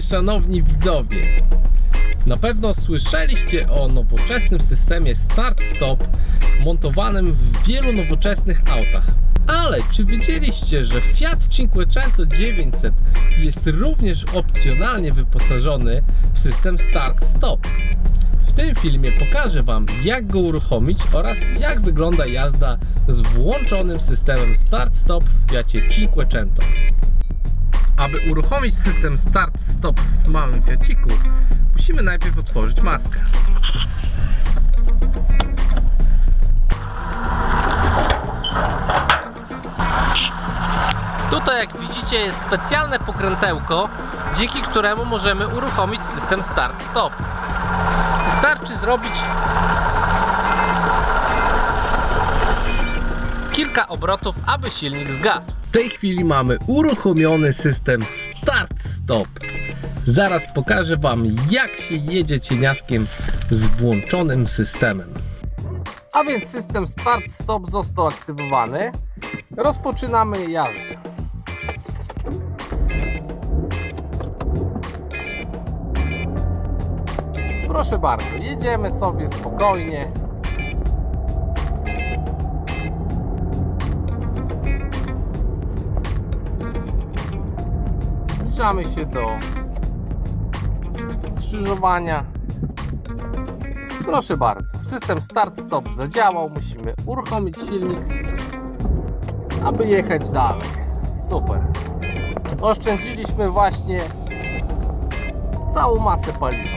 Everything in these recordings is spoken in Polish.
moi szanowni widzowie! Na pewno słyszeliście o nowoczesnym systemie start-stop montowanym w wielu nowoczesnych autach. Ale czy wiedzieliście, że Fiat Cinquecento 900 jest również opcjonalnie wyposażony w system start-stop? W tym filmie pokażę Wam, jak go uruchomić oraz jak wygląda jazda z włączonym systemem start-stop w Fiacie Cinquecento. Aby uruchomić system start-stop w małym Fiaciku, musimy najpierw otworzyć maskę. Tutaj, jak widzicie, jest specjalne pokrętełko, dzięki któremu możemy uruchomić system start-stop. Wystarczy zrobić kilka obrotów, aby silnik zgasł. W tej chwili mamy uruchomiony system start-stop. Zaraz pokażę Wam, jak się jedzie cieniaskiem z włączonym systemem. A więc system start-stop został aktywowany. Rozpoczynamy jazdę. Proszę bardzo, jedziemy sobie spokojnie. Zbliżamy się do skrzyżowania. Proszę bardzo, system start-stop zadziałał. Musimy uruchomić silnik, aby jechać dalej. Super. Oszczędziliśmy właśnie całą masę paliwa.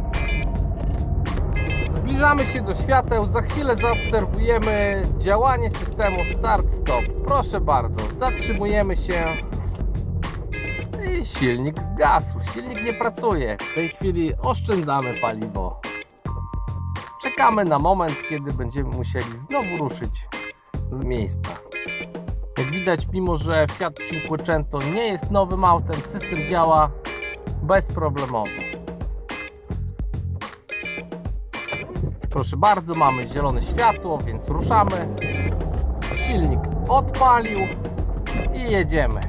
Zbliżamy się do świateł. Za chwilę zaobserwujemy działanie systemu start-stop. Proszę bardzo, zatrzymujemy się i silnik zgasł. Silnik nie pracuje. W tej chwili oszczędzamy paliwo. Czekamy na moment, kiedy będziemy musieli znowu ruszyć z miejsca. Jak widać, mimo że Fiat Cinquecento nie jest nowym autem, system działa bezproblemowo. Proszę bardzo, mamy zielone światło, więc ruszamy. Silnik odpalił i jedziemy.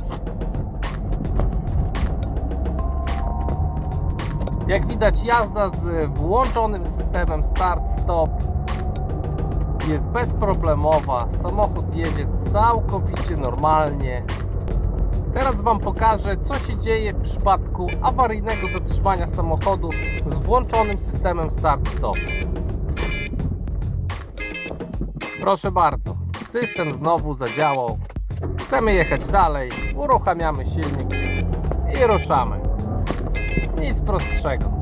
Jak widać, jazda z włączonym systemem start-stop jest bezproblemowa. Samochód jedzie całkowicie normalnie. Teraz Wam pokażę, co się dzieje w przypadku awaryjnego zatrzymania samochodu z włączonym systemem start-stop. Proszę bardzo, system znowu zadziałał. Chcemy jechać dalej, uruchamiamy silnik i ruszamy. Nic prostszego.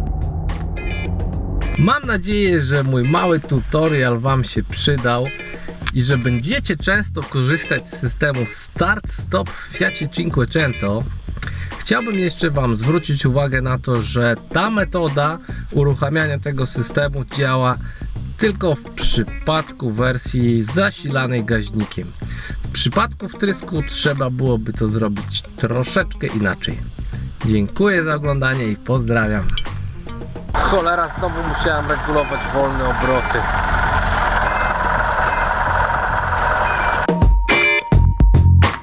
Mam nadzieję, że mój mały tutorial Wam się przydał i że będziecie często korzystać z systemu start-stop w Fiacie Cinquecento. Chciałbym jeszcze Wam zwrócić uwagę na to, że ta metoda uruchamiania tego systemu działa tylko w przypadku wersji zasilanej gaźnikiem. W przypadku wtrysku trzeba byłoby to zrobić troszeczkę inaczej. Dziękuję za oglądanie i pozdrawiam. Cholera, znowu musiałem regulować wolne obroty.